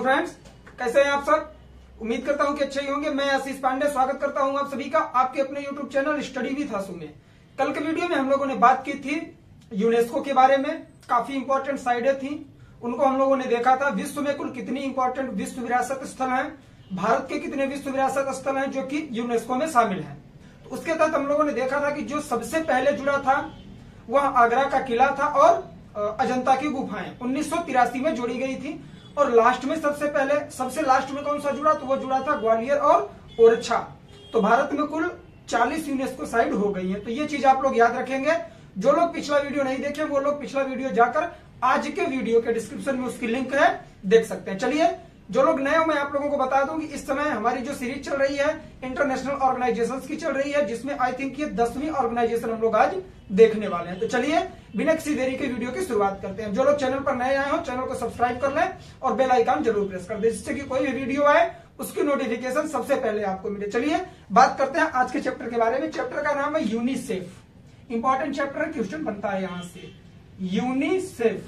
Friends, कैसे हैं आप सब। उम्मीद करता हूं कि अच्छे ही होंगे। मैं आशीष पांडे स्वागत करता हूं आप सभी का आपके अपने YouTube channel study with Ashu में। कल के वीडियो में हम लोगों ने बात की थी यूनेस्को के बारे में। काफी इंपॉर्टेंट साइडें थी, उनको हम लोगों ने देखा था। विश्व में कुल कितनी इंपॉर्टेंट विश्व विरासत स्थल हैं, भारत के कितने विश्व विरासत स्थल हैं जो कि यूनेस्को में शामिल हैं। तो उसके तहत हम लोगों ने देखा था कि जो सबसे पहले जुड़ा था वह आगरा का किला था और अजंता की गुफाएं 1983 में जोड़ी गई थी। और लास्ट में सबसे लास्ट में कौन सा जुड़ा, तो वो जुड़ा था ग्वालियर और ओरछा। तो भारत में कुल 40 यूनेस्को साइट हो गई है। तो ये चीज आप लोग याद रखेंगे। जो लोग पिछला वीडियो नहीं देखे वो लोग पिछला वीडियो जाकर आज के वीडियो के डिस्क्रिप्शन में उसकी लिंक है, देख सकते हैं। चलिए, जो लोग नए हो मैं आप लोगों को बता दूं कि इस समय हमारी जो सीरीज चल रही है इंटरनेशनल ऑर्गेनाइजेशंस की चल रही है, जिसमें आई थिंक ये 10वीं ऑर्गेनाइजेशन हम लोग आज देखने वाले हैं। तो चलिए बिना किसी देरी के वीडियो की शुरुआत करते हैं। जो लोग चैनल पर नए आए हो चैनल को सब्सक्राइब कर लें और बेल आइकन जरूर प्रेस कर दें, जिससे कि कोई भी वीडियो आए उसकी नोटिफिकेशन सबसे पहले आपको मिले। चलिए बात करते हैं आज के चैप्टर के बारे में। चैप्टर का नाम है यूनिसेफ। इंपॉर्टेंट चैप्टर है, क्वेश्चन बनता है यहां से यूनिसेफ।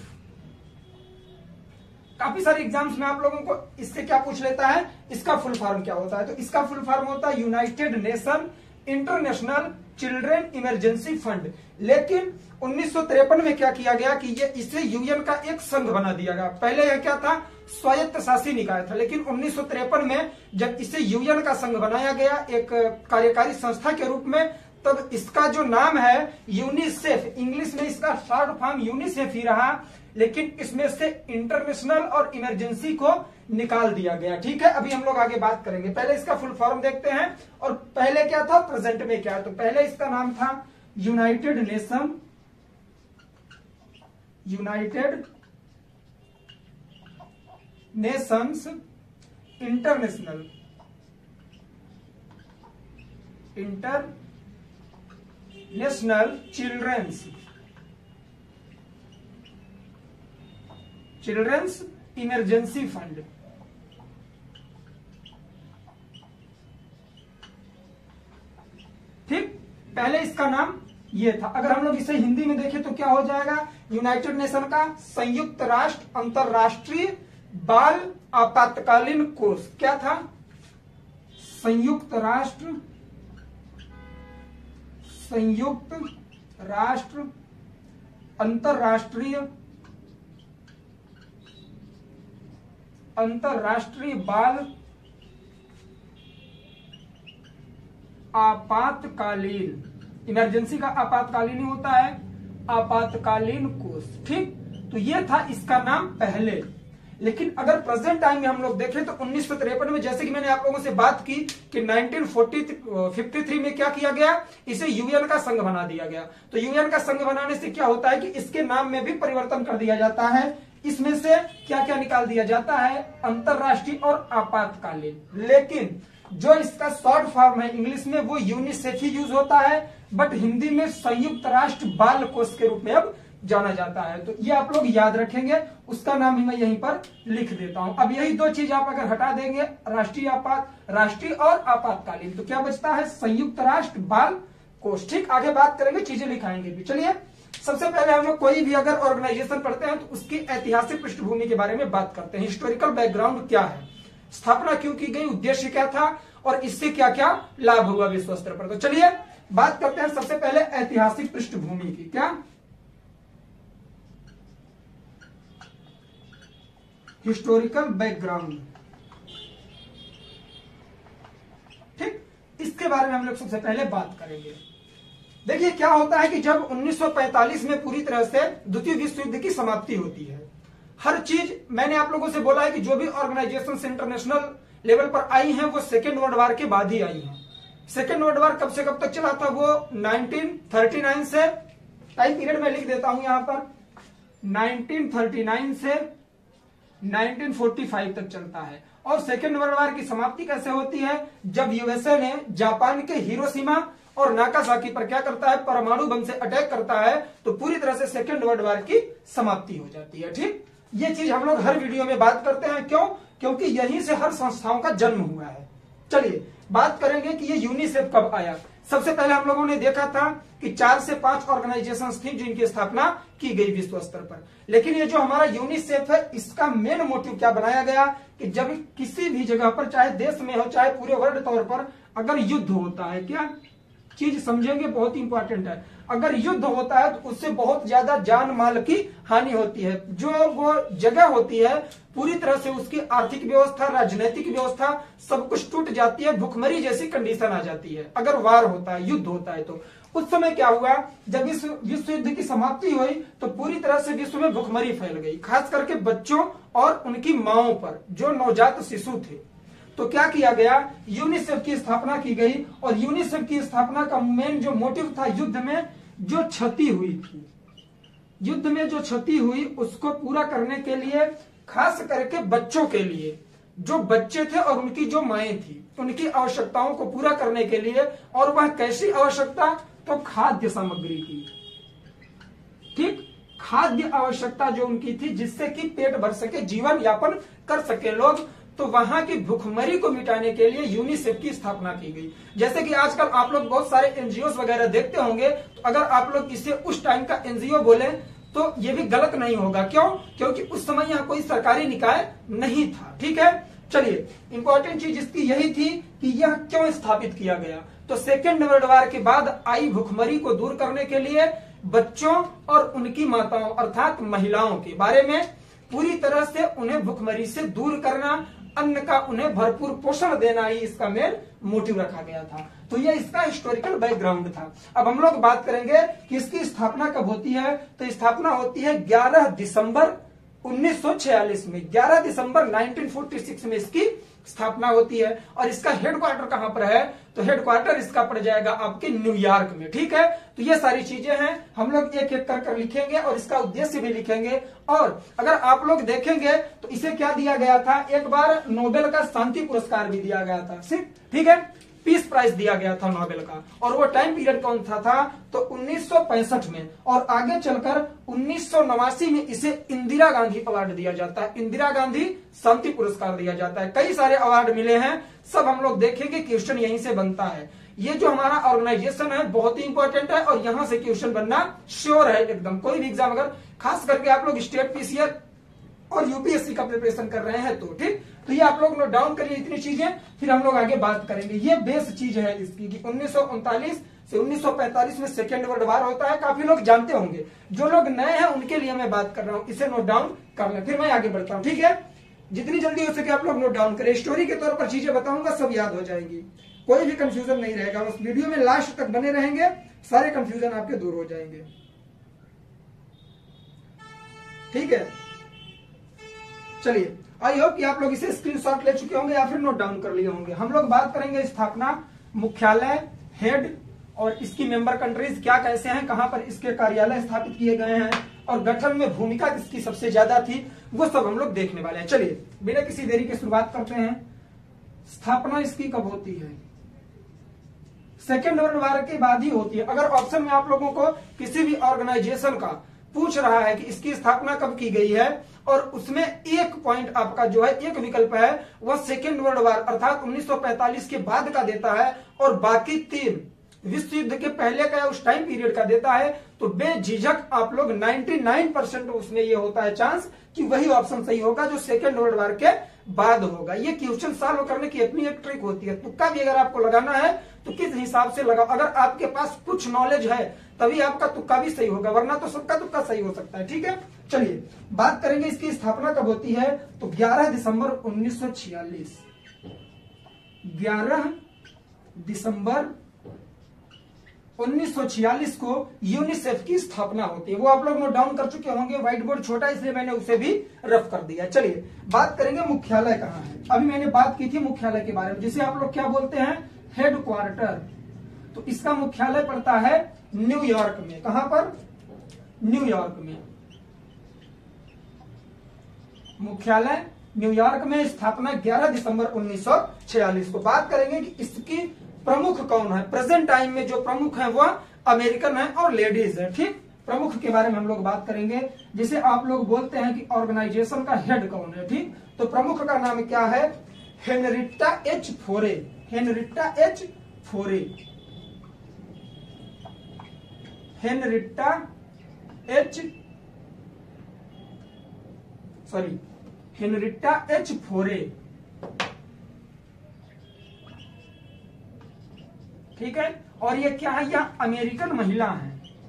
काफी सारे एग्जाम्स में आप लोगों को इससे क्या पूछ लेता है, इसका फुल फॉर्म क्या होता है। तो इसका फुल फॉर्म होता है United Nation International Children Emergency Fund. लेकिन 1953 में क्या किया गया कि इसे यूएन का एक संघ बना दिया गया। पहले यह क्या था, स्वायत्त शासी निकाय था, लेकिन 1953 में जब इसे यूएन का संघ बनाया गया एक कार्यकारी संस्था के रूप में, तब इसका जो नाम है यूनिसेफ, इंग्लिश में इसका शॉर्ट फॉर्म यूनिसेफ ही रहा, लेकिन इसमें से इंटरनेशनल और इमरजेंसी को निकाल दिया गया। ठीक है, अभी हम लोग आगे बात करेंगे। पहले इसका फुल फॉर्म देखते हैं और पहले क्या था, प्रेजेंट में क्या है। तो पहले इसका नाम था United Nations International Children's Emergency Fund. ठीक, पहले इसका नाम ये था। अगर हम लोग इसे हिंदी में देखें तो क्या हो जाएगा, यूनाइटेड नेशन का संयुक्त राष्ट्र अंतरराष्ट्रीय बाल आपातकालीन कोष। क्या था, संयुक्त राष्ट्र अंतरराष्ट्रीय बाल आपातकालीन, इमरजेंसी का आपातकालीन ही होता है, आपातकालीन कोष। ठीक, तो ये था इसका नाम पहले। लेकिन अगर प्रेजेंट टाइम में हम लोग देखें तो 1953 में, जैसे कि मैंने आप लोगों से बात की कि 1953 में क्या किया गया, इसे यूएन का संघ बना दिया गया। तो यूएन का संघ बनाने से क्या होता है कि इसके नाम में भी परिवर्तन कर दिया जाता है। इसमें से क्या क्या निकाल दिया जाता है, अंतरराष्ट्रीय और आपातकालीन। लेकिन जो इसका शॉर्ट फॉर्म है इंग्लिश में वो यूनिसेफ ही यूज होता है, बट हिंदी में संयुक्त राष्ट्र बाल कोष के रूप में अब जाना जाता है। तो ये आप लोग याद रखेंगे, उसका नाम ही मैं यहीं पर लिख देता हूं। अब यही दो चीज आप अगर हटा देंगे, राष्ट्रीय और आपातकालीन, तो क्या बचता है, संयुक्त राष्ट्र बाल कोष। ठीक, आगे बात करेंगे, चीजें लिखाएंगे भी। चलिए, सबसे पहले हम लोग कोई भी अगर ऑर्गेनाइजेशन पढ़ते हैं तो उसकी ऐतिहासिक पृष्ठभूमि के बारे में बात करते हैं। हिस्टोरिकल बैकग्राउंड क्या है, स्थापना क्यों की गई, उद्देश्य क्या था और इससे क्या क्या लाभ हुआ विश्व स्तर पर। तो चलिए बात करते हैं सबसे पहले ऐतिहासिक पृष्ठभूमि की। क्या, हिस्टोरिकल बैकग्राउंड। ठीक, इसके बारे में हम लोग सबसे पहले बात करेंगे। देखिए क्या होता है कि जब 1945 में पूरी तरह से द्वितीय विश्व युद्ध की समाप्ति होती है, हर चीज मैंने आप लोगों से बोला है कि जो भी ऑर्गेनाइजेशन इंटरनेशनल लेवल पर आई हैं वो सेकेंड वर्ल्ड वार के बाद ही आई हैं। सेकेंड वर्ल्ड वार कब से कब तक चला था, वो 1939 से, टाइम पीरियड में लिख देता हूं यहां पर, 1939 से 1945 तक चलता है। और सेकेंड वर्ल्ड वार की समाप्ति कैसे होती है, जब यूएसए ने जापान के हिरोशिमा और नागासाकी पर क्या करता है, परमाणु बम से अटैक करता है, तो पूरी तरह से सेकेंड वर्ल्ड वार की समाप्ति हो जाती है। ठीक, ये चीज हम लोग हर वीडियो में बात करते हैं। क्यों, क्योंकि यहीं से हर संस्थाओं का जन्म हुआ है। चलिए बात करेंगे कि ये यूनिसेफ कब आया। सबसे पहले हम लोगों ने देखा था कि 4 से 5 ऑर्गेनाइजेशंस थी जिनकी स्थापना की गई विश्व स्तर पर। लेकिन ये जो हमारा यूनिसेफ है, इसका मेन मोटिव क्या बनाया गया कि जब किसी भी जगह पर, चाहे देश में हो चाहे पूरे वर्ल्ड तौर पर, अगर युद्ध होता है, क्या चीज समझेंगे, बहुत इंपॉर्टेंट है। अगर युद्ध होता है तो उससे बहुत ज्यादा जान माल की हानि होती है। जो वो जगह होती है पूरी तरह से उसकी आर्थिक व्यवस्था, राजनीतिक व्यवस्था सब कुछ टूट जाती है, भुखमरी जैसी कंडीशन आ जाती है अगर वार होता है, युद्ध होता है। तो उस समय क्या हुआ, जब इस विश्व युद्ध की समाप्ति हुई तो पूरी तरह से विश्व में भुखमरी फैल गई, खास करके बच्चों और उनकी माओं पर, जो नवजात शिशु थे। तो क्या किया गया, यूनिसेफ की स्थापना की गई। और यूनिसेफ की स्थापना का मेन जो मोटिव था, युद्ध में जो क्षति हुई थी, युद्ध में जो क्षति हुई उसको पूरा करने के लिए, खास करके बच्चों के लिए, जो बच्चे थे और उनकी जो माएं थी, उनकी आवश्यकताओं को पूरा करने के लिए। और वह कैसी आवश्यकता, तो खाद्य सामग्री की, ठीक, खाद्य आवश्यकता जो उनकी थी, जिससे कि पेट भर सके, जीवन यापन कर सके लोग। तो वहां की भुखमरी को मिटाने के लिए यूनिसेफ की स्थापना की गई। जैसे कि आजकल आप लोग बहुत सारे एनजीओ वगैरह देखते होंगे, तो अगर आप लोग इसे उस टाइम का एनजीओ बोले तो ये भी गलत नहीं होगा। क्यों, क्योंकि उस समय यहाँ कोई सरकारी निकाय नहीं था। ठीक है, चलिए, इंपॉर्टेंट चीज इसकी यही थी कि यह क्यों स्थापित किया गया। तो सेकेंड वर्ल्ड वार के बाद आई भुखमरी को दूर करने के लिए बच्चों और उनकी माताओं अर्थात महिलाओं के बारे में पूरी तरह से उन्हें भुखमरी से दूर करना, अन्न का उन्हें भरपूर पोषण देना ही इसका मेन मोटिव रखा गया था। तो ये इसका हिस्टोरिकल बैकग्राउंड था। अब हम लोग बात करेंगे कि इसकी स्थापना कब होती है। तो स्थापना होती है 11 दिसंबर 1946 में, 11 दिसंबर 1946 में इसकी स्थापना होती है। और इसका हेडक्वार्टर कहां पर है, तो हेडक्वार्टर इसका पड़ जाएगा आपके न्यूयॉर्क में। ठीक है, तो ये सारी चीजें हैं, हम लोग एक एक कर लिखेंगे और इसका उद्देश्य भी लिखेंगे। और अगर आप लोग देखेंगे तो इसे क्या दिया गया था, एक बार नोबेल का शांति पुरस्कार भी दिया गया था, सिर्फ, ठीक है, पीस प्राइज दिया गया था नोबेल का। और वो टाइम पीरियड कौन सा था, तो 1965 में। और आगे चलकर 1989 में इसे इंदिरा गांधी अवार्ड दिया जाता है, इंदिरा गांधी शांति पुरस्कार दिया जाता है। कई सारे अवार्ड मिले हैं, सब हम लोग देखेंगे, क्वेश्चन यहीं से बनता है। ये जो हमारा ऑर्गेनाइजेशन है बहुत ही इंपॉर्टेंट है और यहां से क्वेश्चन बनना श्योर है एकदम। कोई भी एग्जाम, अगर खास करके आप लोग स्टेट पीसीआर और यूपीएससी का प्रिपरेशन कर रहे हैं तो ठीक, तो ये आप लोग नोट डाउन करिए इतनी चीजें, फिर हम लोग आगे बात करेंगे। ये बेस चीज है इसकी कि 1939 से 1945 में सेकेंड वर्ल्ड वार होता है। काफी लोग जानते होंगे, जो लोग नए हैं उनके लिए मैं बात कर रहा हूं, इसे नोट डाउन कर लें, फिर मैं आगे बढ़ता हूं। ठीक है, जितनी जल्दी हो सके आप लोग नोट डाउन करें। स्टोरी के तौर पर चीजें बताऊंगा, सब याद हो जाएंगी, कोई भी कंफ्यूजन नहीं रहेगा। उस वीडियो में लास्ट तक बने रहेंगे, सारे कंफ्यूजन आपके दूर हो जाएंगे। ठीक है, चलिए, आई होप कि आप लोग इसे स्क्रीनशॉट ले चुके होंगे या फिर नोट डाउन कर लिए होंगे। हम लोग बात करेंगे स्थापना, मुख्यालय, हेड और इसकी मेंबर कंट्रीज क्या कैसे हैं, कहां पर इसके कार्यालय स्थापित किए गए हैं और गठन में भूमिका किसकी सबसे ज्यादा थी, वो सब हम लोग देखने वाले हैं। चलिए, बिना किसी देरी के शुरुआत करते हैं। स्थापना इसकी कब होती है, सेकेंड वर्ल्ड वार के बाद ही होती है। अगर ऑप्शन में आप लोगों को किसी भी ऑर्गेनाइजेशन का पूछ रहा है कि इसकी स्थापना कब की गई है और उसमें एक पॉइंट आपका जो है, एक विकल्प है, वह सेकेंड वर्ल्ड वार अर्थात 1945 के बाद का देता है और बाकी 3 विश्व युद्ध के पहले का या उस टाइम पीरियड का देता है, तो बेझिझक आप लोग 99% उसमें ये होता है चांस कि वही ऑप्शन सही होगा जो सेकेंड वर्ल्ड वार के बाद होगा। ये क्वेश्चन सॉल्व करने की अपनी एक ट्रिक होती है। तुक्का भी अगर आपको लगाना है तो किस हिसाब से लगाओ, अगर आपके पास कुछ नॉलेज है तभी आपका तुक्का भी सही होगा, वरना तो सबका तुक्का सही हो सकता है। ठीक है, चलिए बात करेंगे इसकी स्थापना कब होती है। तो 11 दिसंबर 1946, 11 दिसंबर 1946 को यूनिसेफ की स्थापना होती है। वो आप लोग नोट डाउन कर चुके होंगे, व्हाइट बोर्ड छोटा इसलिए मैंने उसे भी रफ कर दिया। चलिए बात करेंगे मुख्यालय कहाँ है। अभी मैंने बात की थी मुख्यालय के बारे में, जिसे आप लोग क्या बोलते हैं, हेडक्वार्टर। तो इसका मुख्यालय पड़ता है न्यूयॉर्क में। कहां पर, न्यूयॉर्क में, मुख्यालय न्यूयॉर्क में, स्थापना 11 दिसंबर 1946 को। बात करेंगे कि इसकी प्रमुख कौन है। प्रेजेंट टाइम में जो प्रमुख है वह अमेरिकन है और लेडीज है। ठीक, प्रमुख के बारे में हम लोग बात करेंगे, जिसे आप लोग बोलते हैं कि ऑर्गेनाइजेशन का हेड कौन है। ठीक, तो प्रमुख का नाम क्या है, हेनरिट्टा एच फोरे, हेनरिट्टा एच फोरे, हेनरिट्टा एच फोरे, ठीक है। और ये क्या है, यह अमेरिकन महिला है,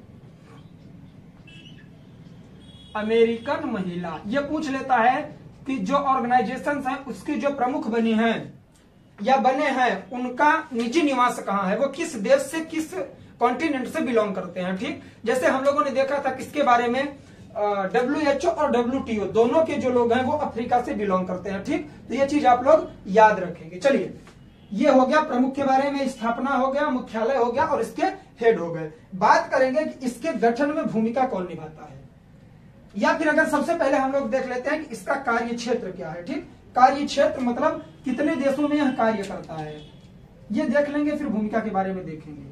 अमेरिकन महिला। ये पूछ लेता है कि जो ऑर्गेनाइजेशन है उसकी जो प्रमुख बनी है या बने हैं उनका निजी निवास कहाँ है, वो किस देश से किस कॉन्टिनेंट से बिलोंग करते हैं, ठीक। जैसे हम लोगों ने देखा था किसके बारे में, WHO और WTO दोनों के जो लोग हैं वो अफ्रीका से बिलोंग करते हैं, ठीक। तो ये चीज आप लोग याद रखेंगे। चलिए, ये हो गया प्रमुख के बारे में, स्थापना हो गया, मुख्यालय हो गया और इसके हेड हो गए। बात करेंगे कि इसके गठन में भूमिका कौन निभाता है, या फिर अगर सबसे पहले हम लोग देख लेते हैं कि इसका कार्य क्षेत्र क्या है, ठीक। कार्य क्षेत्र मतलब कितने देशों में यह कार्य करता है, ये देख लेंगे, फिर भूमिका के बारे में देखेंगे।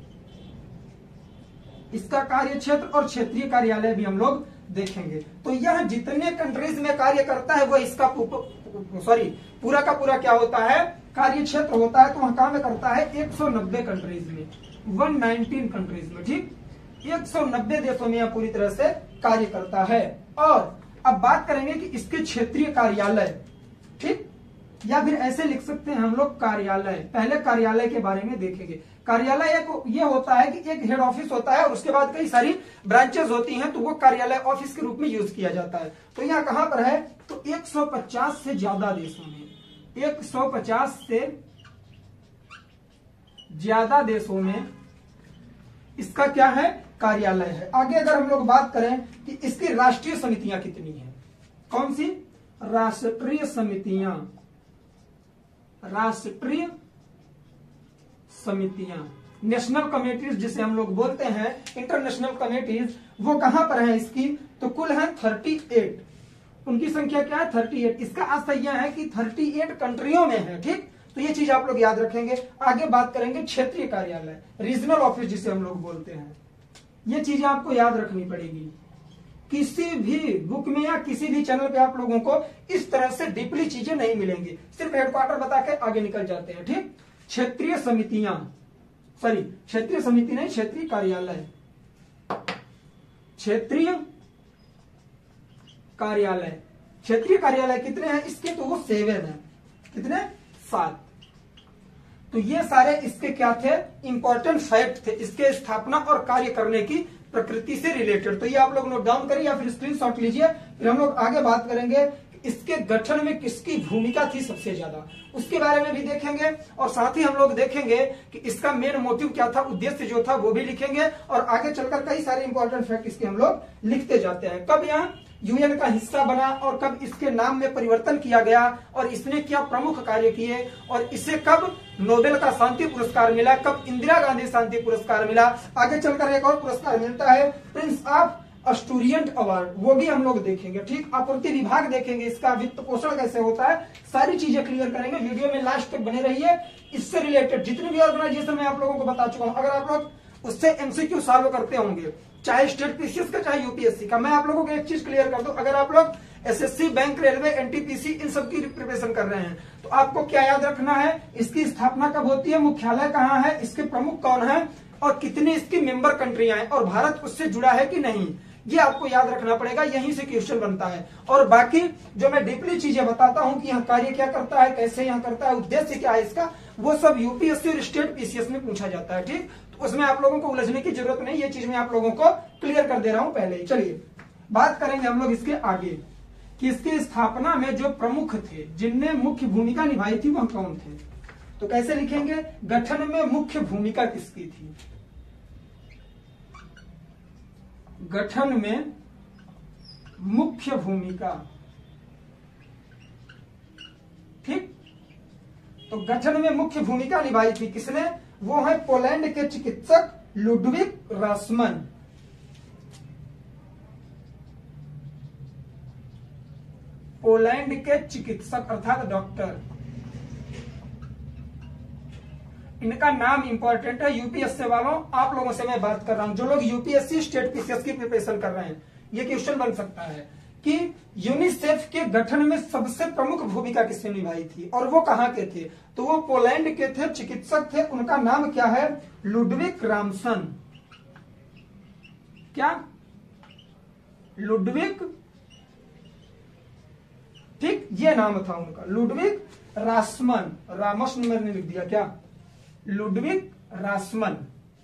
इसका कार्य क्षेत्र और क्षेत्रीय कार्यालय भी हम लोग देखेंगे। तो यह जितने कंट्रीज में कार्य करता है वो इसका पूरा का पूरा क्या होता है, कार्य क्षेत्र होता है। तो वह काम करता है 190 कंट्रीज में, 119 कंट्रीज में, ठीक। 190 देशों में यह पूरी तरह से कार्य करता है। और अब बात करेंगे कि इसके क्षेत्रीय कार्यालय, ठीक, या फिर ऐसे लिख सकते हैं हम लोग कार्यालय। पहले कार्यालय के बारे में देखेंगे। कार्यालय एक ये होता है कि एक हेड ऑफिस होता है और उसके बाद कई सारी ब्रांचेस होती हैं, तो वो कार्यालय ऑफिस के रूप में यूज किया जाता है। तो यह कहां पर है, तो 150 से ज्यादा देशों में, 150 से ज्यादा देशों में इसका क्या है, कार्यालय है। आगे अगर हम लोग बात करें कि इसकी राष्ट्रीय समितियां कितनी हैं, कौन सी, राष्ट्रीय समितियां, राष्ट्रीय समितियां, नेशनल कमेटीज जिसे हम लोग बोलते हैं, इंटरनेशनल कमेटीज, वो कहां पर है इसकी, तो कुल है 38। उनकी संख्या क्या है, 38। इसका अर्थ यह है कि 38 कंट्रियों में है, ठीक। तो ये चीज आप लोग याद रखेंगे। आगे बात करेंगे क्षेत्रीय कार्यालय, रीजनल ऑफिस जिसे हम लोग बोलते हैं। ये चीजें आपको याद रखनी पड़ेगी। किसी भी बुक में या किसी भी चैनल पे आप लोगों को इस तरह से डीपली चीजें नहीं मिलेंगी, सिर्फ हेडक्वार्टर बता के आगे निकल जाते हैं, ठीक। क्षेत्रीय समितियां, सॉरी क्षेत्रीय समिति नहीं, क्षेत्रीय कार्यालय, क्षेत्रीय कार्यालय। क्षेत्रीय कार्यालय कितने हैं इसके, तो वो 7 हैं। कितने, 7। तो ये सारे इसके क्या थे, इंपॉर्टेंट फैक्ट थे, इसके स्थापना और कार्य करने की प्रकृति से रिलेटेड। तो ये आप लोग नोट डाउन करिए या फिर स्क्रीनशॉट लीजिए। फिर हम लोग आगे बात करेंगे इसके गठन में किसकी भूमिका थी सबसे ज्यादा, उसके बारे में भी देखेंगे। और साथ ही हम लोग देखेंगे कि इसका मेन मोटिव क्या था, उद्देश्य जो था वो भी लिखेंगे। और आगे चलकर कई सारे इंपॉर्टेंट फैक्ट इसके हम लोग लिखते जाते हैं। कब यह यूएन का हिस्सा बना और कब इसके नाम में परिवर्तन किया गया और इसने क्या प्रमुख कार्य किए, और इसे कब नोबेल का शांति पुरस्कार मिला, कब इंदिरा गांधी शांति पुरस्कार मिला। आगे चलकर एक और पुरस्कार मिलता है प्रिंस ऑफ अस्टूरियंट अवार्ड, वो भी हम लोग देखेंगे, ठीक। आपूर्ति विभाग देखेंगे, इसका वित्त पोषण कैसे होता है, सारी चीजें क्लियर करेंगे। वीडियो में लास्ट तक बने रहिए। इससे रिलेटेड जितने भी ऑर्गेनाइजेशन मैं आप लोगों को बता चुका हूं, अगर आप लोग उससे एमसीक्यू सॉल्व करते होंगे, चाहे स्टेट पीसीएस का चाहे यूपीएससी का, मैं आप लोगों को एक चीज क्लियर कर दूं, अगर आप लोग एसएससी, बैंक, रेलवे, एनटीपीसी इन सब की प्रिपरेशन कर रहे हैं तो आपको क्या याद रखना है, इसकी स्थापना कब होती है, मुख्यालय कहाँ है, इसके प्रमुख कौन है और कितनी इसकी मेंबर कंट्रियां हैं और भारत उससे जुड़ा है कि नहीं, ये आपको याद रखना पड़ेगा। यहीं से क्वेश्चन बनता है। और बाकी जो मैं डीपली चीजें बताता हूं कि यह कार्य क्या करता है, कैसे यह करता है, उद्देश्य क्या है इसका, वो सब यूपीएससी और स्टेट पीसीएस में पूछा जाता है, ठीक। तो उसमें आप लोगों को उलझने की जरूरत नहीं, ये चीज मैं आप लोगों को क्लियर कर दे रहा हूं पहले ही। चलिए बात करेंगे हम लोग इसके आगे कि इसकी स्थापना में जो प्रमुख थे, जिनने मुख्य भूमिका निभाई थी, वह कौन थे। तो कैसे लिखेंगे, गठन में मुख्य भूमिका किसकी थी, गठन में मुख्य भूमिका, ठीक। तो गठन में मुख्य भूमिका निभाई थी किसने, वो है पोलैंड के चिकित्सक लुडविग रासमन। पोलैंड के चिकित्सक अर्थात डॉक्टर, इनका नाम इंपॉर्टेंट है यूपीएससी वालों, आप लोगों से मैं बात कर रहा हूं, जो लोग यूपीएससी स्टेट पीसीएस की प्रिपरेशन कर रहे हैं, ये क्वेश्चन बन सकता है कि यूनिसेफ के गठन में सबसे प्रमुख भूमिका किसने निभाई थी और वो कहां के थे, तो वो पोलैंड के थे, चिकित्सक थे, उनका नाम क्या है, लुडविग रामसन। क्या, लुडविग, ठीक, ये नाम था उनका, लुडविग रासमन। रामसन मैंने लिख दिया क्या, लुडविग रासमन।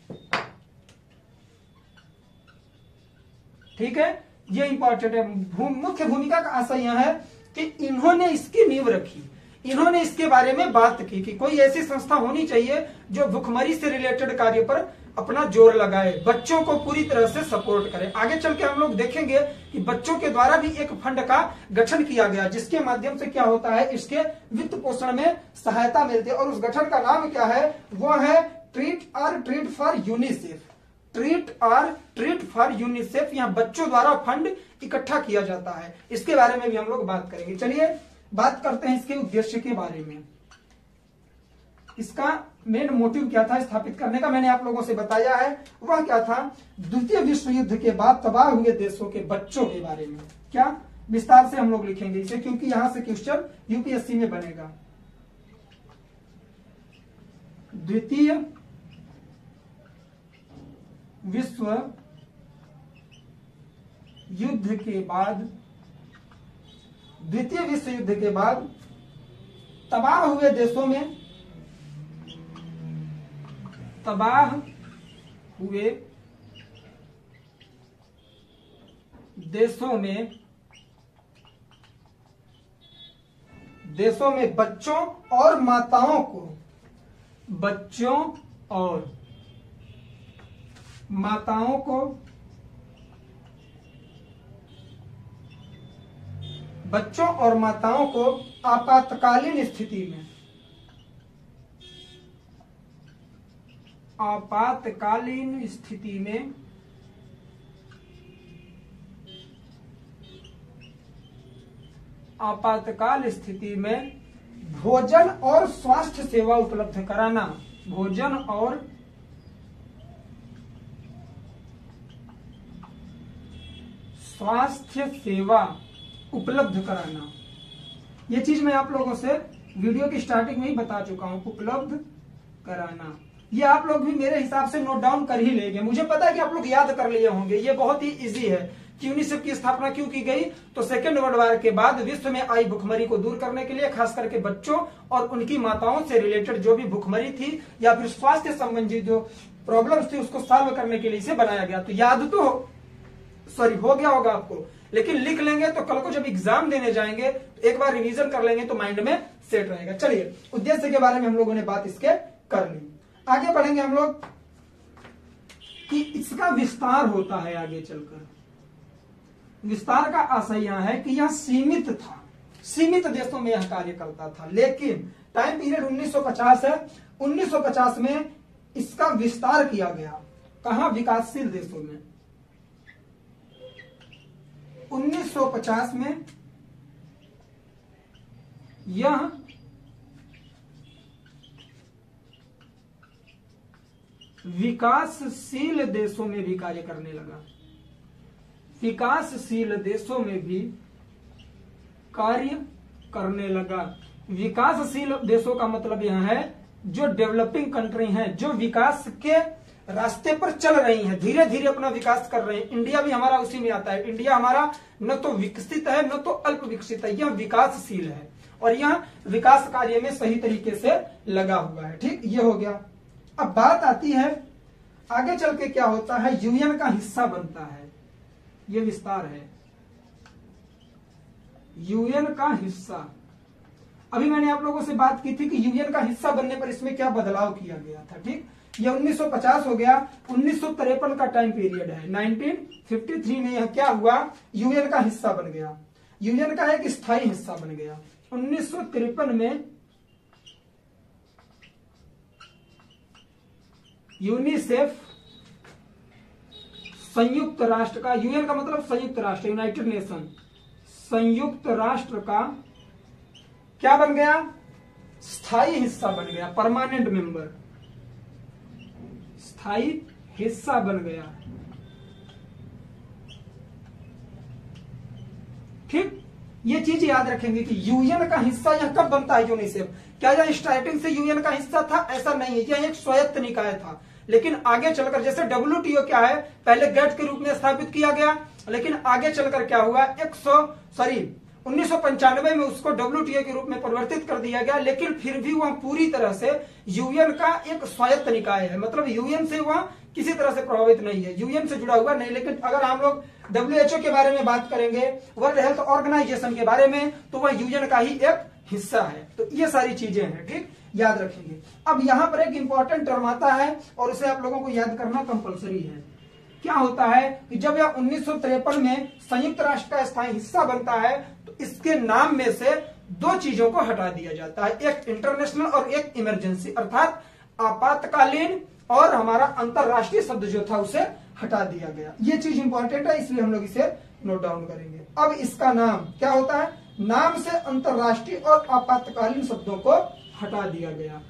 ठीक है, ये इंपॉर्टेंट है। मुख्य भूमिका का आशय यह है कि इन्होंने इसकी नींव रखी, इन्होंने इसके बारे में बात की कि कोई ऐसी संस्था होनी चाहिए जो भुखमरी से रिलेटेड कार्य पर अपना जोर लगाए, बच्चों को पूरी तरह से सपोर्ट करे। आगे चल के हम लोग देखेंगे कि बच्चों के द्वारा भी एक फंड का गठन किया गया, जिसके माध्यम से क्या होता है, इसके वित्त पोषण में सहायता मिलती है। और उस गठन का नाम क्या है, वो है treat for UNICEF. Treat for UNICEF, यहाँ बच्चों द्वारा फंड इकट्ठा किया जाता है। इसके बारे में भी हम लोग बात करेंगे। चलिए बात करते हैं इसके उद्देश्य के बारे में। इसका मेन मोटिव क्या था स्थापित करने का, मैंने आप लोगों से बताया है। वह क्या था, द्वितीय विश्व युद्ध के बाद तबाह हुए देशों के बच्चों के बारे में। क्या, विस्तार से हम लोग लिखेंगे इसे, क्योंकि यहां से क्वेश्चन यूपीएससी में बनेगा। द्वितीय विश्व युद्ध के बाद, द्वितीय विश्व युद्ध के बाद तबाह हुए देशों में, तबाह हुए देशों में बच्चों और माताओं को, बच्चों और माताओं को, बच्चों और माताओं को आपातकालीन स्थिति में, आपातकालीन स्थिति में आपातकाल स्थिति में भोजन और स्वास्थ्य सेवा उपलब्ध कराना, भोजन और स्वास्थ्य सेवा उपलब्ध कराना। ये चीज मैं आप लोगों से वीडियो की स्टार्टिंग में ही बता चुका हूं, उपलब्ध कराना। ये आप लोग भी मेरे हिसाब से नोट डाउन कर ही लेंगे, मुझे पता है कि आप लोग याद कर लिए होंगे। ये बहुत ही इजी है कि यूनिसेफ की स्थापना क्यों की गई, तो सेकेंड वर्ल्ड वॉर के बाद विश्व में आई भुखमरी को दूर करने के लिए, खास करके बच्चों और उनकी माताओं से रिलेटेड जो भी भुखमरी थी या फिर स्वास्थ्य संबंधी जो प्रॉब्लम्स थी उसको सॉल्व करने के लिए इसे बनाया गया। तो याद तो हो गया होगा आपको, लेकिन लिख लेंगे तो कल को जब एग्जाम देने जाएंगे तो एक बार रिवीजन कर लेंगे तो माइंड में सेट रहेगा। चलिए उद्देश्य के बारे में हम लोगों ने बात इसके कर ली। आगे बढ़ेंगे हम लोग कि इसका विस्तार होता है आगे चलकर। विस्तार का आशय यह है कि यह सीमित था, सीमित देशों में यह कार्य करता था, लेकिन टाइम पीरियड 1950 है। 1950 में इसका विस्तार किया गया, कहां, विकासशील देशों में। 1950 में यह विकासशील देशों में भी कार्य करने लगा, विकासशील देशों में भी कार्य करने लगा। विकासशील देशों का मतलब यह है जो डेवलपिंग कंट्री हैं, जो विकास के रास्ते पर चल रही हैं, धीरे धीरे अपना विकास कर रहे हैं। इंडिया भी हमारा उसी में आता है। इंडिया हमारा न तो विकसित है न तो अल्प विकसित है, यह विकासशील है और यह विकास कार्य में सही तरीके से लगा हुआ है। ठीक, ये हो गया। अब बात आती है आगे चल के क्या होता है, यूएन का हिस्सा बनता है। ये विस्तार है, यूएन का हिस्सा। अभी मैंने आप लोगों से बात की थी कि यूएन का हिस्सा बनने पर इसमें क्या बदलाव किया गया था। ठीक, ये 1950 हो गया। 1953 का टाइम पीरियड है। 1953 में यह क्या हुआ, यूएन का हिस्सा बन गया, यूएन का एक स्थायी हिस्सा बन गया। 1953 में यूनिसेफ संयुक्त राष्ट्र का, यूएन का मतलब संयुक्त राष्ट्र, यूनाइटेड नेशन, संयुक्त राष्ट्र का क्या बन गया, स्थायी हिस्सा बन गया, परमानेंट मेंबर, स्थायी हिस्सा बन गया। ठीक, ये चीज याद रखेंगे कि यूएन का हिस्सा यह कब बनता है यूनिसेफ। क्या यह स्टार्टिंग से यूएन का हिस्सा था, ऐसा नहीं है, यह एक स्वायत्त निकाय था। लेकिन आगे चलकर जैसे डब्ल्यूटीओ क्या है, पहले गैट के रूप में स्थापित किया गया, लेकिन आगे चलकर क्या हुआ, 1995 में उसको WTO के रूप में परिवर्तित कर दिया गया, लेकिन फिर भी वह पूरी तरह से यूएन का एक स्वायत्त निकाय है। मतलब यूएन से वह किसी तरह से प्रभावित नहीं है, यूएन से जुड़ा हुआ नहीं। लेकिन अगर हम लोग WHO के बारे में बात करेंगे, वर्ल्ड हेल्थ ऑर्गेनाइजेशन के बारे में, तो वह यूएन का ही एक हिस्सा है। तो ये सारी चीजें हैं, ठीक, याद रखेंगे। अब यहां पर एक इंपॉर्टेंट टर्म आता है और उसे आप लोगों को याद करना कंपलसरी है। क्या होता है कि जब यह 1953 में संयुक्त राष्ट्र का स्थायी हिस्सा बनता है, तो इसके नाम में से दो चीजों को हटा दिया जाता है, एक इंटरनेशनल और एक इमरजेंसी, अर्थात आपातकालीन और हमारा अंतरराष्ट्रीय शब्द जो था उसे हटा दिया गया। ये चीज इंपॉर्टेंट है, इसलिए हम लोग इसे नोट डाउन करेंगे। अब इसका नाम क्या होता है, नाम से अंतरराष्ट्रीय और आपातकालीन शब्दों को हटा दिया गया।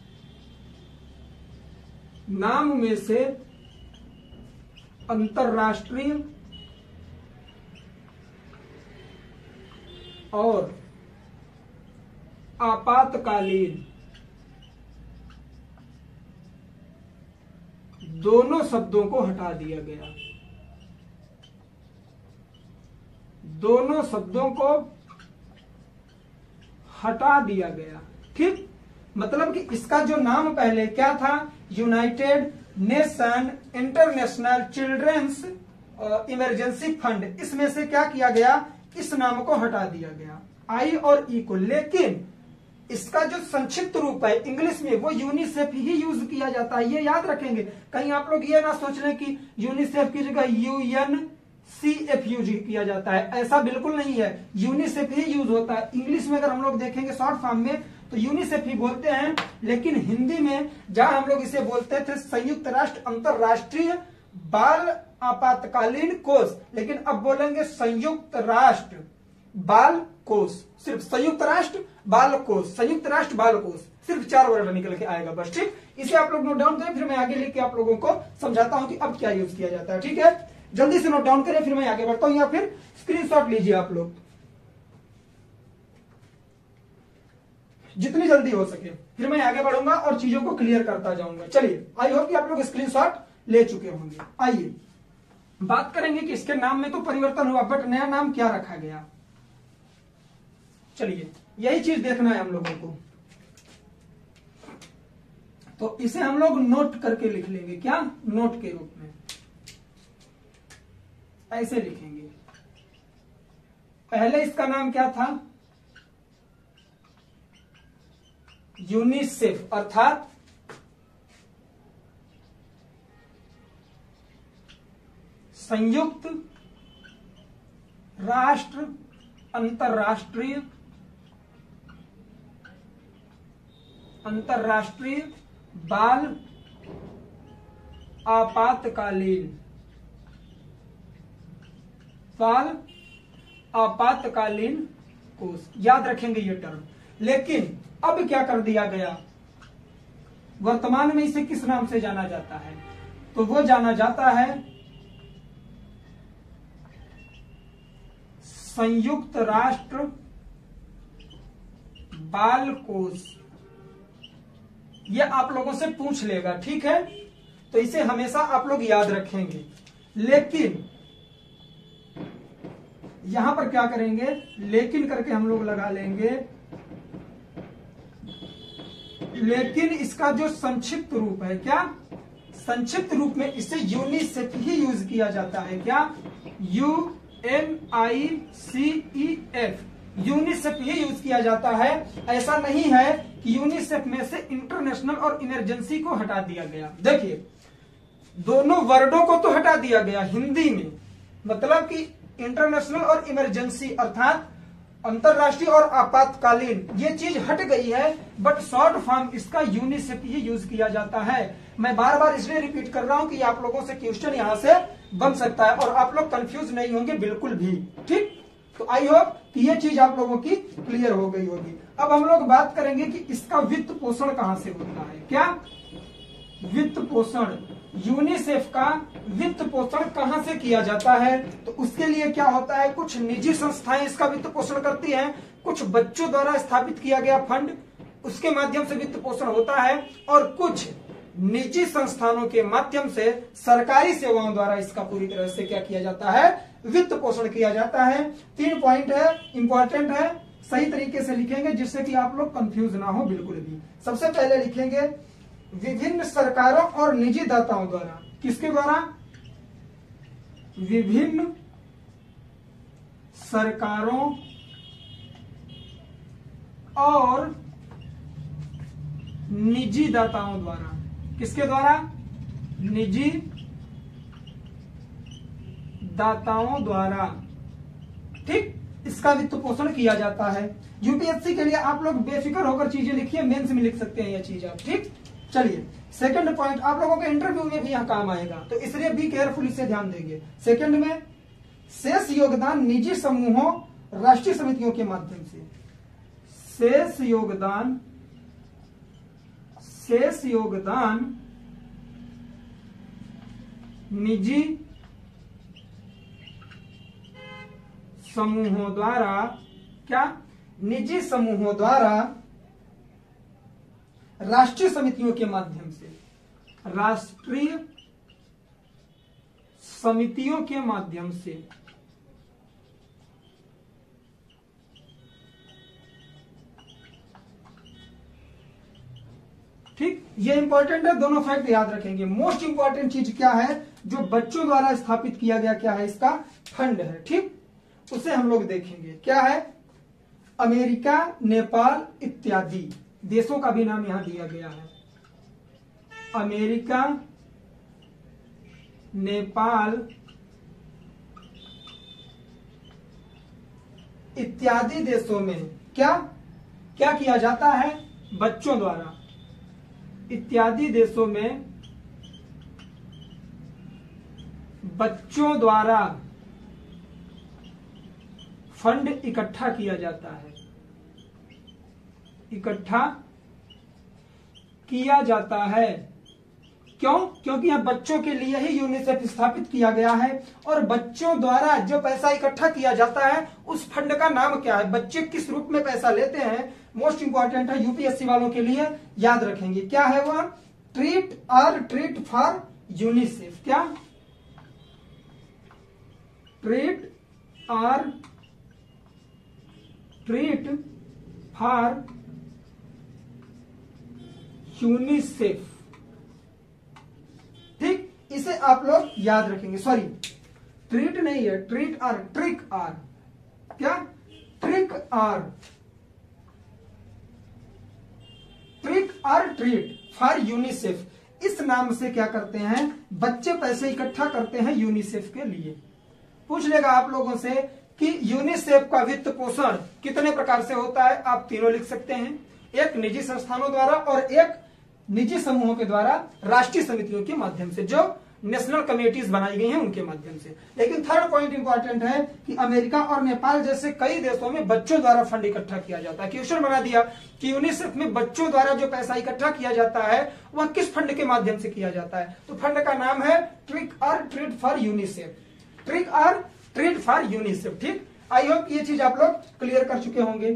नाम में से अंतरराष्ट्रीय और आपातकालीन दोनों शब्दों को हटा दिया गया। दोनों शब्दों को हटा दिया गया, ठीक। मतलब कि इसका जो नाम पहले क्या था, United Nation International Children's Emergency Fund, इसमें से क्या किया गया, इस नाम को हटा दिया गया, आई और ई को। लेकिन इसका जो संक्षिप्त रूप है इंग्लिश में, वो यूनिसेफ ही यूज किया जाता है, ये याद रखेंगे। कहीं आप लोग ये ना सोच लें कि यूनिसेफ की जगह UNCF यूज किया जाता है, ऐसा बिल्कुल नहीं है। यूनिसेफ ही यूज होता है। इंग्लिश में अगर हम लोग देखेंगे शॉर्ट फॉर्म में तो यूनिसेफ ही बोलते हैं, लेकिन हिंदी में जहां हम लोग इसे बोलते थे संयुक्त राष्ट्र अंतरराष्ट्रीय बाल आपातकालीन कोष, लेकिन अब बोलेंगे संयुक्त राष्ट्र बाल कोष, सिर्फ संयुक्त राष्ट्र बाल कोष, संयुक्त राष्ट्र बाल कोष, सिर्फ 4 वर्ड निकल के आएगा बस, ठीक। इसे आप लोग नोट डाउन करें, फिर मैं आगे लेके आप लोगों को समझाता हूं कि अब क्या यूज किया जाता है, ठीक है। जल्दी से नोट डाउन करें, फिर मैं आगे बढ़ता हूं, या फिर स्क्रीनशॉट लीजिए आप लोग, जितनी जल्दी हो सके, फिर मैं आगे बढ़ूंगा और चीजों को क्लियर करता जाऊंगा। चलिए, आई होप कि आप लोग स्क्रीनशॉट ले चुके होंगे। आइए बात करेंगे कि इसके नाम में तो परिवर्तन हुआ, बट नया नाम क्या रखा गया। चलिए, यही चीज देखना है हम लोगों को, तो इसे हम लोग नोट करके लिख लेंगे। क्या, नोट के रूप में ऐसे लिखेंगे। पहले इसका नाम क्या था, यूनिसेफ, अर्थात संयुक्त राष्ट्र अंतरराष्ट्रीय बाल आपातकालीन कोष, याद रखेंगे ये टर्म। लेकिन अब क्या कर दिया गया, वर्तमान में इसे किस नाम से जाना जाता है, तो वो जाना जाता है संयुक्त राष्ट्र बाल कोष। ये आप लोगों से पूछ लेगा, ठीक है, तो इसे हमेशा आप लोग याद रखेंगे। लेकिन यहां पर क्या करेंगे, लेकिन करके हम लोग लगा लेंगे। लेकिन इसका जो संक्षिप्त रूप है, क्या, संक्षिप्त रूप में इसे यूनिसेफ ही यूज किया जाता है। क्या, UNICEF, यूनिसेफ ही यूज किया जाता है। ऐसा नहीं है कि यूनिसेफ में से इंटरनेशनल और इमरजेंसी को हटा दिया गया। देखिए, दोनों वर्डों को तो हटा दिया गया हिंदी में, मतलब कि इंटरनेशनल और इमरजेंसी अर्थात अंतरराष्ट्रीय और आपातकालीन, ये चीज हट गई है, बट शॉर्ट फॉर्म इसका यूनिसेफ ही यूज किया जाता है। मैं बार बार इसलिए रिपीट कर रहा हूं कि आप लोगों से क्वेश्चन यहां से बन सकता है और आप लोग कंफ्यूज नहीं होंगे बिल्कुल भी, ठीक। तो आई होप कि ये चीज आप लोगों की क्लियर हो गई होगी। अब हम लोग बात करेंगे कि इसका वित्त पोषण कहां से होता है। क्या, वित्त पोषण, यूनिसेफ का वित्त पोषण कहां से किया जाता है, तो उसके लिए क्या होता है, कुछ निजी संस्थाएं इसका वित्त पोषण करती हैं, कुछ बच्चों द्वारा स्थापित किया गया फंड, उसके माध्यम से वित्त पोषण होता है, और कुछ निजी संस्थानों के माध्यम से सरकारी सेवाओं द्वारा इसका पूरी तरह से क्या किया जाता है, वित्त पोषण किया जाता है। 3 पॉइंट है, इंपॉर्टेंट है, सही तरीके से लिखेंगे जिससे कि आप लोग कंफ्यूज ना हो बिल्कुल भी। सबसे पहले लिखेंगे विभिन्न सरकारों और निजी दाताओं द्वारा। किसके द्वारा? विभिन्न सरकारों और निजी दाताओं द्वारा। किसके द्वारा? निजी दाताओं द्वारा। ठीक, इसका वित्त पोषण किया जाता है। यूपीएससी के लिए आप लोग बेफिक्र होकर चीजें लिखिए, मेंस में लिख सकते हैं यह चीज आप। ठीक, चलिए सेकंड पॉइंट आप लोगों के इंटरव्यू में भी यहां काम आएगा, तो इसलिए बी केयरफुल, इसे ध्यान देंगे। सेकंड में शेष योगदान निजी समूहों राष्ट्रीय समितियों के माध्यम से। शेष योगदान निजी समूहों द्वारा। क्या? निजी समूहों द्वारा राष्ट्रीय समितियों के माध्यम से। राष्ट्रीय समितियों के माध्यम से। ठीक, ये इंपॉर्टेंट है, दोनों फैक्ट याद रखेंगे। मोस्ट इंपॉर्टेंट चीज क्या है? जो बच्चों द्वारा स्थापित किया गया क्या है? इसका फंड है। ठीक, उसे हम लोग देखेंगे। क्या है? अमेरिका, नेपाल इत्यादि देशों का भी नाम यहां दिया गया है। अमेरिका, नेपाल इत्यादि देशों में क्या क्या किया जाता है? बच्चों द्वारा। इत्यादि देशों में बच्चों द्वारा फंड इकट्ठा किया जाता है। इकट्ठा किया जाता है। क्यों? क्योंकि यह बच्चों के लिए ही यूनिसेफ स्थापित किया गया है। और बच्चों द्वारा जो पैसा इकट्ठा किया जाता है उस फंड का नाम क्या है? बच्चे किस रूप में पैसा लेते हैं? मोस्ट इंपॉर्टेंट है, यूपीएससी वालों के लिए याद रखेंगे। क्या है वह? Treat for UNICEF. क्या? Treat for UNICEF. ठीक, इसे आप लोग याद रखेंगे। सॉरी, ट्रीट नहीं है, ट्रिक आर। क्या? Trick or treat for UNICEF. इस नाम से क्या करते हैं? बच्चे पैसे इकट्ठा करते हैं यूनिसेफ के लिए। पूछ लेगा आप लोगों से कि यूनिसेफ का वित्त पोषण कितने प्रकार से होता है? आप तीनों लिख सकते हैं, एक निजी संस्थानों द्वारा और एक निजी समूहों के द्वारा राष्ट्रीय समितियों के माध्यम से, जो नेशनल कमेटीज बनाई गई हैं उनके माध्यम से। लेकिन थर्ड पॉइंट इंपॉर्टेंट है कि अमेरिका और नेपाल जैसे कई देशों में बच्चों द्वारा फंड इकट्ठा किया जाता है। क्वेश्चन बना दिया कि यूनिसेफ में बच्चों द्वारा जो पैसा इकट्ठा किया जाता है वह किस फंड के माध्यम से किया जाता है? तो फंड का नाम है treat for UNICEF. Treat for UNICEF. ठीक, आई होप ये चीज आप लोग क्लियर कर चुके होंगे।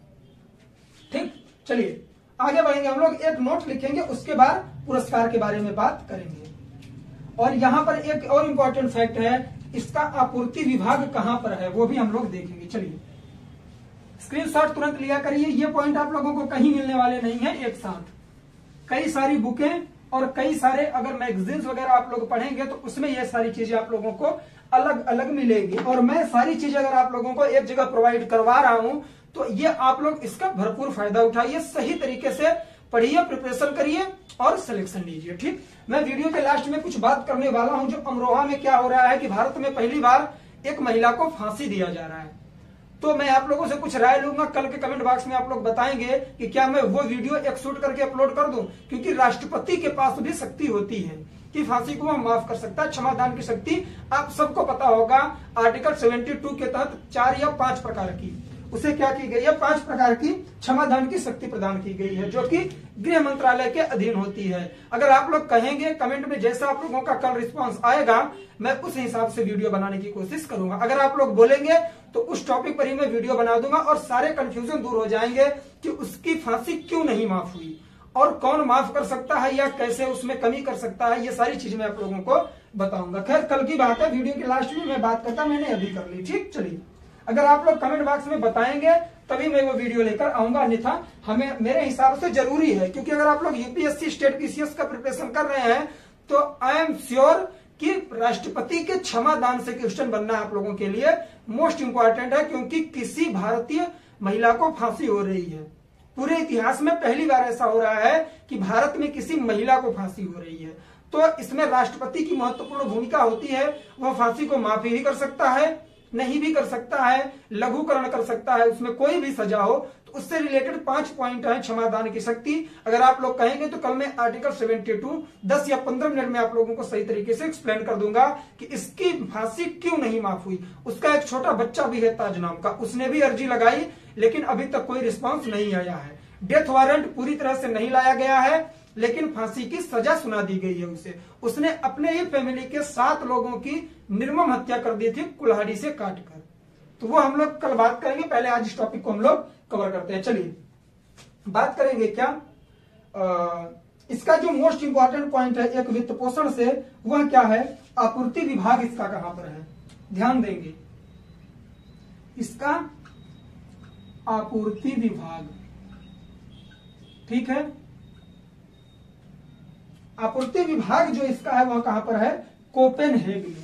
ठीक, चलिए आगे बढ़ेंगे। हम लोग एक नोट लिखेंगे, उसके बाद पुरस्कार के बारे में बात करेंगे। और यहां पर एक और इंपॉर्टेंट फैक्ट है, इसका आपूर्ति विभाग कहां पर है वो भी हम लोग देखेंगे। चलिए स्क्रीनशॉट तुरंत लिया करिए, ये पॉइंट आप लोगों को कहीं मिलने वाले नहीं है एक साथ। कई सारी बुकें और कई सारे अगर मैगजीन्स वगैरह आप लोग पढ़ेंगे तो उसमें ये सारी चीजें आप लोगों को अलग अलग मिलेगी। और मैं सारी चीजें अगर आप लोगों को एक जगह प्रोवाइड करवा रहा हूं तो ये आप लोग इसका भरपूर फायदा उठाइए, सही तरीके से पढ़िए, प्रिपरेशन करिए और सिलेक्शन लीजिए। ठीक, मैं वीडियो के लास्ट में कुछ बात करने वाला हूं जो अमरोहा में क्या हो रहा है कि भारत में पहली बार एक महिला को फांसी दिया जा रहा है। तो मैं आप लोगों से कुछ राय लूंगा, कल के कमेंट बॉक्स में आप लोग बताएंगे कि क्या मैं वो वीडियो एक शूट करके अपलोड कर दूं, क्योंकि राष्ट्रपति के पास भी शक्ति होती है कि फांसी को वह माफ कर सकता है। क्षमादान की शक्ति आप सबको पता होगा, आर्टिकल 72 के तहत 4 या 5 प्रकार की उसे क्या की गई है, 5 प्रकार की क्षमादान की शक्ति प्रदान की गई है, जो कि गृह मंत्रालय के अधीन होती है। अगर आप लोग कहेंगे कमेंट में, जैसा आप लोगों का कल रिस्पांस आएगा मैं उस हिसाब से वीडियो बनाने की कोशिश करूंगा। अगर आप लोग बोलेंगे तो उस टॉपिक पर ही मैं वीडियो बना दूंगा और सारे कंफ्यूजन दूर हो जाएंगे कि उसकी फांसी क्यों नहीं माफ हुई और कौन माफ कर सकता है या कैसे उसमें कमी कर सकता है, ये सारी चीज मैं आप लोगों को बताऊंगा। खैर कल की बात है, वीडियो के लास्ट में मैं बात करता, मैंने अभी कर ली। ठीक, चलिए अगर आप लोग कमेंट बॉक्स में बताएंगे तभी मैं वो वीडियो लेकर आऊंगा, अन्यथा हमें मेरे हिसाब से जरूरी है, क्योंकि अगर आप लोग यूपीएससी स्टेट पीसीएस का प्रिपरेशन कर रहे हैं तो आई एम श्योर कि राष्ट्रपति के क्षमा दान से क्वेश्चन बनना आप लोगों के लिए मोस्ट इंपॉर्टेंट है, क्योंकि किसी भारतीय महिला को फांसी हो रही है। पूरे इतिहास में पहली बार ऐसा हो रहा है कि भारत में किसी महिला को फांसी हो रही है, तो इसमें राष्ट्रपति की महत्वपूर्ण भूमिका होती है। वह फांसी को माफी भी कर सकता है, नहीं भी कर सकता है, लघुकरण कर सकता है, उसमें कोई भी सजा हो। तो उससे रिलेटेड 5 पॉइंट है क्षमादान की शक्ति। अगर आप लोग कहेंगे तो कल मैं आर्टिकल 72 10 या 15 मिनट में आप लोगों को सही तरीके से एक्सप्लेन कर दूंगा कि इसकी फांसी क्यों नहीं माफ हुई। उसका एक छोटा बच्चा भी है ताज नाम का, उसने भी अर्जी लगाई, लेकिन अभी तक कोई रिस्पॉन्स नहीं आया है। डेथ वारंट पूरी तरह से नहीं लाया गया है, लेकिन फांसी की सजा सुना दी गई है उसे। उसने अपने ही फैमिली के 7 लोगों की निर्मम हत्या कर दी थी कुल्हाड़ी से काटकर। तो वो हम लोग कल बात करेंगे, पहले आज इस टॉपिक को हम लोग कवर करते हैं। चलिए बात करेंगे क्या इसका जो मोस्ट इंपॉर्टेंट पॉइंट है एक वित्त पोषण से, वह क्या है, आपूर्ति विभाग इसका कहां पर है, ध्यान देंगे। इसका आपूर्ति विभाग, ठीक है, आपूर्ति विभाग जो इसका है वह कहां पर है, कोपेनहेग में।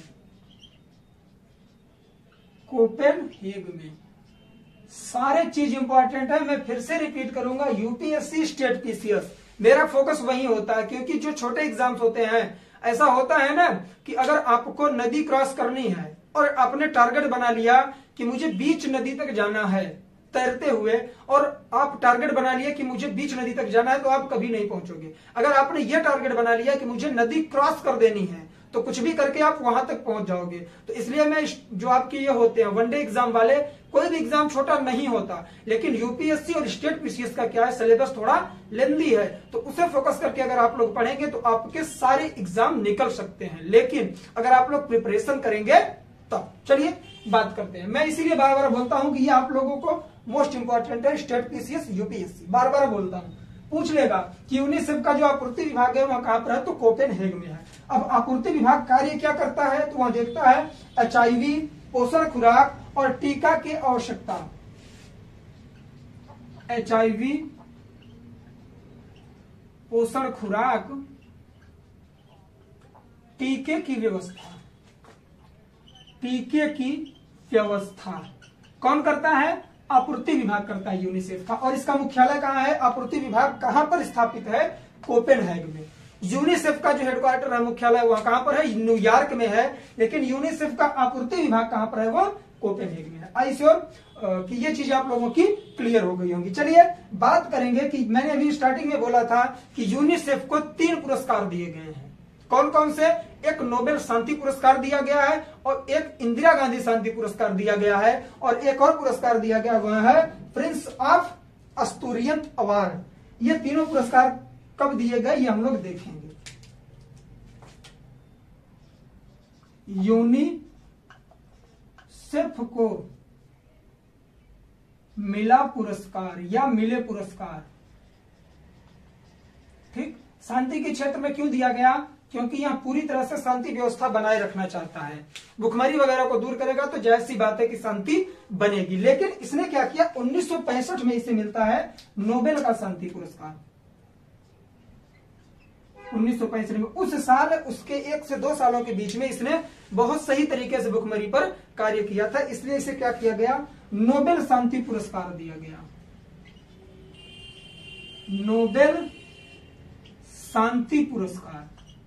कोपेनहेग में सारे चीज इंपॉर्टेंट है, मैं फिर से रिपीट करूंगा। यूपीएससी स्टेट पीसीएस मेरा फोकस वही होता है, क्योंकि जो छोटे एग्जाम्स होते हैं ऐसा होता है ना कि अगर आपको नदी क्रॉस करनी है और आपने टारगेट बना लिया कि मुझे बीच नदी तक जाना है तैरते हुए, और आप टारगेट बना लिया कि मुझे बीच नदी तक जाना है, तो आप कभी नहीं पहुंचोगे। अगर आपने ये टारगेट बना लिया कि मुझे नदी क्रॉस कर देनी है, तो कुछ भी करके आप वहां तक पहुंच जाओगे। तो इसलिए मैं जो आपके ये होते हैं वनडे एग्जाम वाले, कोई भी एग्जाम छोटा नहीं होता, लेकिन यूपीएससी और स्टेट पीसीएस का क्या है, सिलेबस थोड़ा लेंथी है, तो उसे फोकस करके अगर आप लोग पढ़ेंगे तो आपके सारे एग्जाम निकल सकते हैं। लेकिन अगर आप लोग प्रिपरेशन करेंगे तब। चलिए बात करते हैं। मैं इसीलिए बार बार बोलता हूं कि ये आप लोगों को मोस्ट इंपॉर्टेंट है, स्टेट पीसीएस यूपीएससी, बार बार बोलता हूं। पूछ लेगा कि यूनिसेफ का जो आपूर्ति विभाग है वह कहां पर है, तो कोपेनहेग में है। अब आपूर्ति विभाग कार्य क्या करता है, तो वह देखता है एचआईवी, पोषण खुराक और टीका की आवश्यकता। एचआईवी, पोषण खुराक, टीके की व्यवस्था, टीके की व्यवस्था कौन करता है, आपूर्ति विभाग करता है यूनिसेफ का। और इसका मुख्यालय कहां है, आपूर्ति विभाग कहां पर स्थापित है, कोपेनहेग में। यूनिसेफ का जो हेडक्वार्टर है, मुख्यालय वह कहां पर है, न्यूयॉर्क में है, लेकिन यूनिसेफ का आपूर्ति विभाग कहां पर है, वह कोपेनहेग में है। आई श्योर कि ये चीज आप लोगों की क्लियर हो गई होंगी। चलिए बात करेंगे कि मैंने अभी स्टार्टिंग में बोला था कि यूनिसेफ को 3 पुरस्कार दिए गए हैं। कौन कौन से, एक नोबेल शांति पुरस्कार दिया गया है, और एक इंदिरा गांधी शांति पुरस्कार दिया गया है, और एक और पुरस्कार दिया गया वह है प्रिंस ऑफ अस्तूरियन अवार्ड। ये तीनों पुरस्कार कब दिए गए ये हम लोग देखेंगे। यूनिसेफ को मिला पुरस्कार या मिले पुरस्कार, ठीक। शांति के क्षेत्र में क्यों दिया गया, क्योंकि यहां पूरी तरह से शांति व्यवस्था बनाए रखना चाहता है, भुखमरी वगैरह को दूर करेगा तो जाहिर सी बात है कि शांति बनेगी। लेकिन इसने क्या किया, 1965 में इसे मिलता है नोबेल का शांति पुरस्कार। 1965 में, उस साल उसके 1 से 2 सालों के बीच में इसने बहुत सही तरीके से भुखमरी पर कार्य किया था, इसलिए इसे क्या किया गया, नोबेल शांति पुरस्कार दिया गया। नोबेल शांति पुरस्कार।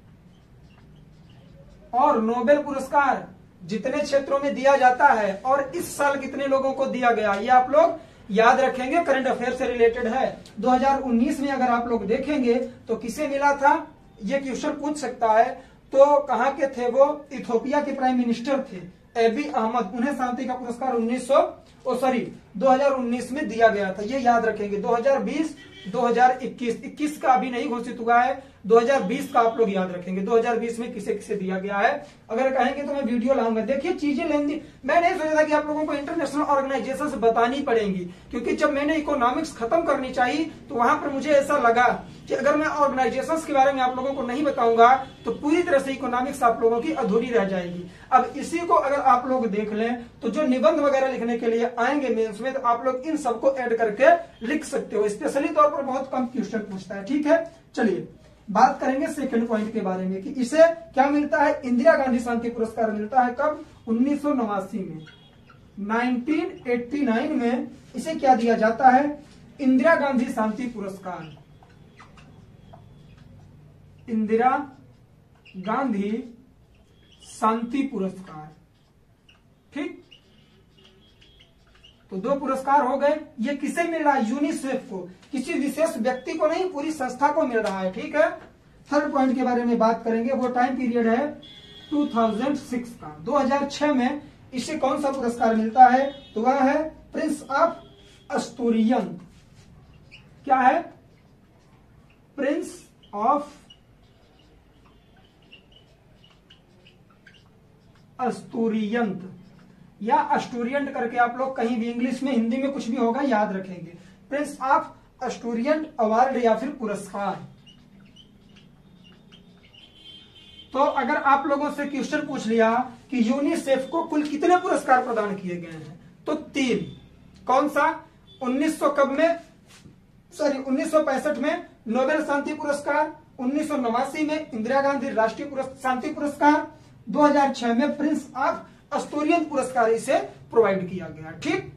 और नोबेल पुरस्कार जितने क्षेत्रों में दिया जाता है और इस साल कितने लोगों को दिया गया, ये आप लोग याद रखेंगे, करंट अफेयर से रिलेटेड है। 2019 में अगर आप लोग देखेंगे तो किसे मिला था, ये क्वेश्चन पूछ सकता है। तो कहां के थे वो, इथोपिया के प्राइम मिनिस्टर थे एबी अहमद, उन्हें शांति का पुरस्कार 2019 में दिया गया था, ये याद रखेंगे। 2020, 2021 का अभी नहीं घोषित हुआ है, 2020 का आप लोग याद रखेंगे 2020 में किसे किसे दिया गया है। अगर कहेंगे तो मैं वीडियो लाऊंगा। देखिए चीजें लेंदी, मैं नहीं सोचा था कि आप लोगों को इंटरनेशनल ऑर्गेनाइजेशन से बतानी पड़ेंगी, क्योंकि जब मैंने इकोनॉमिक्स खत्म करनी चाहिए तो वहां पर मुझे ऐसा लगा कि अगर मैं ऑर्गेनाइजेशंस के बारे में आप लोगों को नहीं बताऊंगा तो पूरी तरह से इकोनॉमिक्स आप लोगों की अधूरी रह जाएगी। अब इसी को अगर आप लोग देख लें तो जो निबंध वगैरह लिखने के लिए आएंगे मेंस में, तो आप लोग इन सबको ऐड करके लिख सकते हो। स्पेशली तौर पर बहुत कम क्वेश्चन पूछता है। ठीक है, चलिए बात करेंगे सेकंड पॉइंट के बारे में कि इसे क्या मिलता है। इंदिरा गांधी शांति पुरस्कार मिलता है कब? 1989 में। 1989 में इसे क्या दिया जाता है? इंदिरा गांधी शांति पुरस्कार। इंदिरा गांधी शांति पुरस्कार। ठीक, तो 2 पुरस्कार हो गए। ये किसे मिल रहा है? यूनिसेफ को, किसी विशेष व्यक्ति को नहीं, पूरी संस्था को मिल रहा है। ठीक है, थर्ड पॉइंट के बारे में बात करेंगे। वो टाइम पीरियड है 2006 का। 2006 में इसे कौन सा पुरस्कार मिलता है? तो वह है प्रिंस ऑफ एस्टोरियन। क्या है? प्रिंस ऑफ एस्टोरियंट या एस्टोरियंट करके आप लोग कहीं भी इंग्लिश में हिंदी में कुछ भी होगा याद रखेंगे। प्रिंस ऑफ एस्टोरियंट अवार्ड या फिर पुरस्कार। तो अगर आप लोगों से क्वेश्चन पूछ लिया कि यूनिसेफ को कुल कितने पुरस्कार प्रदान किए गए हैं, तो 3। कौन सा? 1965 में नोबेल शांति पुरस्कार, 1989 में इंदिरा गांधी राष्ट्रीय शांति पुरस्कार, 2006 में प्रिंस ऑफ एस्टोरियन पुरस्कार इसे प्रोवाइड किया गया। ठीक,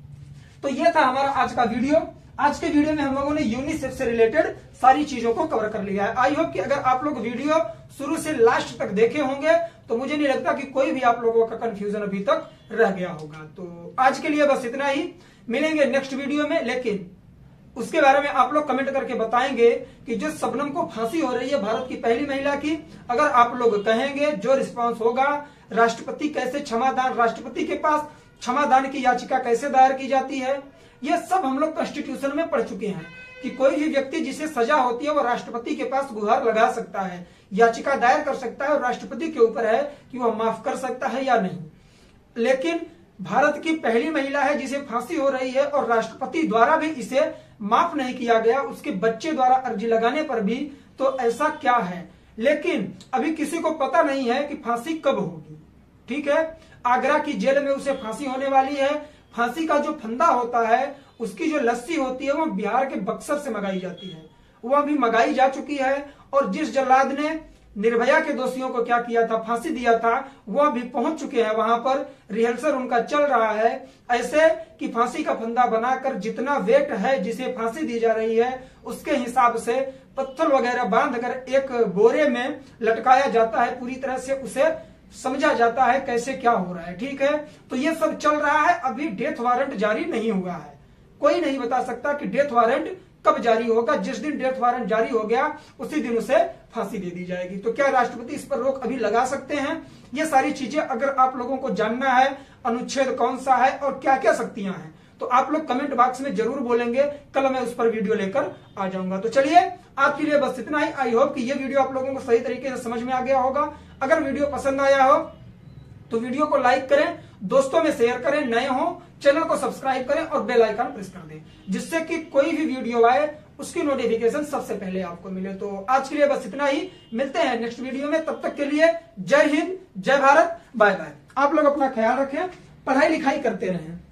तो ये था हमारा आज का वीडियो। आज के वीडियो में हम लोगों ने यूनिसेफ से रिलेटेड सारी चीजों को कवर कर लिया है। आई होप कि अगर आप लोग वीडियो शुरू से लास्ट तक देखे होंगे तो मुझे नहीं लगता कि कोई भी आप लोगों का कंफ्यूजन अभी तक रह गया होगा। तो आज के लिए बस इतना ही, मिलेंगे नेक्स्ट वीडियो में। लेकिन उसके बारे में आप लोग कमेंट करके बताएंगे कि जो शबनम को फांसी हो रही है भारत की पहली महिला की, अगर आप लोग कहेंगे जो रिस्पांस होगा, राष्ट्रपति कैसे क्षमादान, राष्ट्रपति के पास क्षमादान की याचिका कैसे दायर की जाती है, ये सब हम लोग कॉन्स्टिट्यूशन में पढ़ चुके हैं कि कोई भी व्यक्ति जिसे सजा होती है वो राष्ट्रपति के पास गुहार लगा सकता है, याचिका दायर कर सकता है, और राष्ट्रपति के ऊपर है कि वह माफ कर सकता है या नहीं। लेकिन भारत की पहली महिला है जिसे फांसी हो रही है और राष्ट्रपति द्वारा भी इसे माफ नहीं किया गया, उसके बच्चे द्वारा अर्जी लगाने पर भी। तो ऐसा क्या है? लेकिन अभी किसी को पता नहीं है कि फांसी कब होगी। ठीक है, आगरा की जेल में उसे फांसी होने वाली है। फांसी का जो फंदा होता है, उसकी जो लस्सी होती है वो बिहार के बक्सर से मंगाई जाती है, वो अभी मंगाई जा चुकी है। और जिस जल्लाद ने निर्भया के दोषियों को क्या किया था, फांसी दिया था, वो भी पहुंच चुके हैं वहां पर। रिहर्सल उनका चल रहा है ऐसे कि फांसी का फंदा बनाकर जितना वेट है जिसे फांसी दी जा रही है उसके हिसाब से पत्थर वगैरह बांधकर एक बोरे में लटकाया जाता है। पूरी तरह से उसे समझा जाता है कैसे क्या हो रहा है। ठीक है, तो ये सब चल रहा है। अभी डेथ वारंट जारी नहीं हुआ है। कोई नहीं बता सकता कि डेथ वारंट कब जारी होगा। जिस दिन डेथ वारंट जारी हो गया उसी दिन उसे फांसी दे दी जाएगी। तो क्या राष्ट्रपति इस पर रोक अभी लगा सकते हैं? ये सारी चीजें अगर आप लोगों को जानना है, अनुच्छेद कौन सा है और क्या क्या शक्तियां हैं, तो आप लोग कमेंट बॉक्स में जरूर बोलेंगे, कल मैं उस पर वीडियो लेकर आ जाऊंगा। तो चलिए आपके लिए बस इतना ही। आई होप कि ये वीडियो आप लोगों को सही तरीके से समझ में आ गया होगा। अगर वीडियो पसंद आया हो तो वीडियो को लाइक करें, दोस्तों में शेयर करें, नए हो चैनल को सब्सक्राइब करें और बेल आइकन प्रेस कर दें, जिससे कि कोई भी वीडियो आए उसकी नोटिफिकेशन सबसे पहले आपको मिले। तो आज के लिए बस इतना ही, मिलते हैं नेक्स्ट वीडियो में। तब तक के लिए जय हिंद, जय भारत, बाय बाय। आप लोग अपना ख्याल रखें, पढ़ाई लिखाई करते रहें।